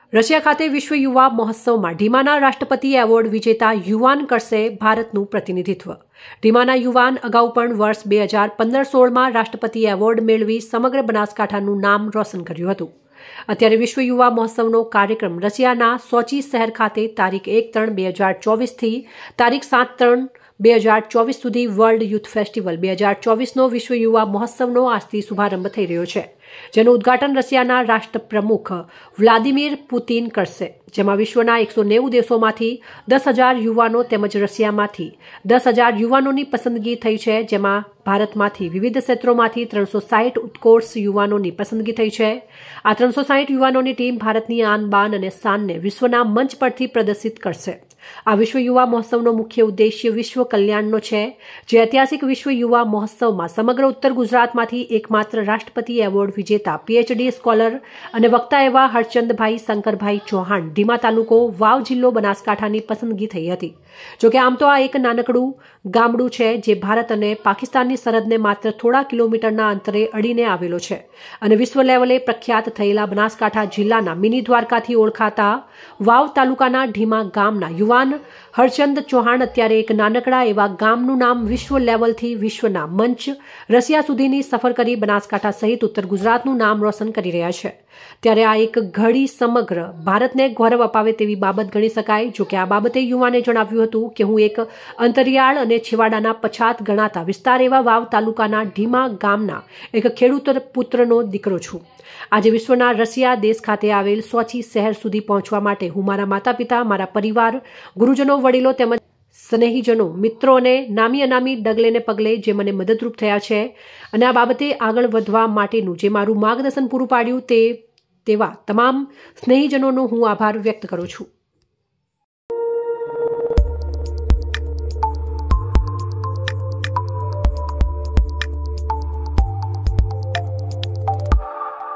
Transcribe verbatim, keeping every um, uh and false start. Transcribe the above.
Russia ખાતે વિશ્વ યુવા મહોત્સવમાં ઢીમાના રાષ્ટ્રપતિ એવોર્ડ વિજેતા યુવાન કરશે ભારતનું પ્રતિનિધિત્વ। ઢીમાના યુવાન અગાઉ પણ વર્ષ બે હજાર પંદર સોળમાં રાષ્ટ્રપતિ એવોર્ડ મેળવી સમગ્ર બનાસકાંઠાનું નામ રોશન કર્યું હતું। અત્યારે વિશ્વ યુવા મહોત્સવનો કાર્યક્રમ રશિયાના સોચી શહેર ખાતે તારીખ એક ત્રણ બે હજાર ચોવીસથી તારીખ સાત ત્રણ બે હજાર ચોવીસ સુધી વર્લ્ડ યુથ ફેસ્ટિવલ બે હજાર ચોવીસનો વિશ્વ યુવા મહોત્સવનો આજથી શુભારંભ થઈ રહ્યો છે, જેનું ઉદ્ઘાટન રશિયાના રાષ્ટ્રપ્રમુખ વ્લાદિમીર પુતિન કરશે, જેમાં વિશ્વના એકસો નેવું દેશોમાંથી દસ હજાર યુવાનો તેમજ રશિયામાંથી દસ હજાર યુવાનોની પસંદગી થઈ છે, જેમાં ભારતમાંથી વિવિધ ક્ષેત્રોમાંથી ત્રણસો સાહીઠ ઉત્કર્ષ યુવાનોની પસંદગી થઈ છે। આ ત્રણસો સાહીઠ યુવાનોની ટીમ ભારતની આન બાન અને શાનને વિશ્વના મંચ પરથી પ્રદર્શિત કરશે। આ વિશ્વ યુવા મહોત્સવનો મુખ્ય ઉદ્દેશ્ય વિશ્વ કલ્યાણનો છે, જે ઐતિહાસિક વિશ્વ યુવા મહોત્સવમાં સમગ્ર ઉત્તર ગુજરાતમાંથી એકમાત્ર રાષ્ટ્રપતિ એવોર્ડ વિજેતા પીએચડી સ્કોલર અને વક્તા એવા હરચંદભાઈ શંકરભાઈ ચૌહાણ ઢીમા તાલુકો વાવ જિલ્લો બનાસકાંઠાની પસંદગી થઈ હતી। જોકે આમ તો આ એક નાનકડું ગામડું છે, જે ભારત અને પાકિસ્તાનની સરહદને માત્ર થોડા કિલોમીટરના અંતરે અડીને આવેલો છે અને વિશ્વ લેવલે પ્રખ્યાત થયેલા બનાસકાંઠા જિલ્લાના મિની દ્વારકાથી ઓળખાતા વાવ તાલુકાના ઢીમા ગામના યુવાન હરચંદ ચૌહાણ અત્યારે એક નાનકડા એવા ગામનું નામ વિશ્વ લેવલથી વિશ્વના મંચ રશિયા સુધીની સફર કરી બનાસકાંઠા સહિત ઉત્તર ગુજરાતનું નામ રોશન કરી રહ્યા છે। ત્યારે આ એક ઘડી સમગ્ર ભારતને ગૌરવ અપાવે તેવી બાબત ગણી શકાય। જો કે આ બાબતે યુવાને જણાવ્યું હતું કે હું એક અંતરિયાળ અને છેવાડાના પછાત ગણાતા વિસ્તાર એવા વાવ તાલુકાના ઢીમા ગામના એક ખેડૂત પુત્રનો દીકરો છું। આજે વિશ્વના રશિયા દેશ ખાતે આવેલ સોચી શહેર સુધી પહોંચવા માટે હું મારા માતા પિતા, મારા પરિવાર, ગુરુજનો, વડીલો તેમજ સ્નેહીજનો, મિત્રો અને નામી અનામી ડગલે ને પગલે જે મને મદદરૂપ થયા છે અને આ બાબતે આગળ વધવા માટેનું જે મારું માર્ગદર્શન પૂરું પાડ્યું તે તેવા તમામ સ્નેહીજનોનો હું આભાર વ્યક્ત કરું છું।